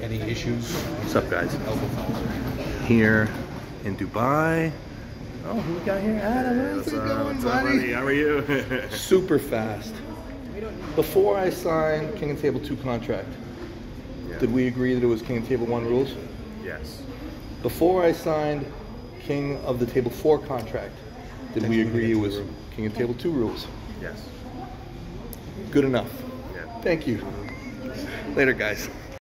Any issues? What's up, guys? Elbow fouls. Here in Dubai. Oh, who we got here? Adam, What's up, buddy? How are you? Super fast. Before I signed King of Table 2 contract, did we agree that it was King of Table 1 rules? Yes. Before I signed King of the Table 4 contract, did we agree it was King of Table 2 rules? Yes. Good enough. Yeah. Thank you. Later, guys.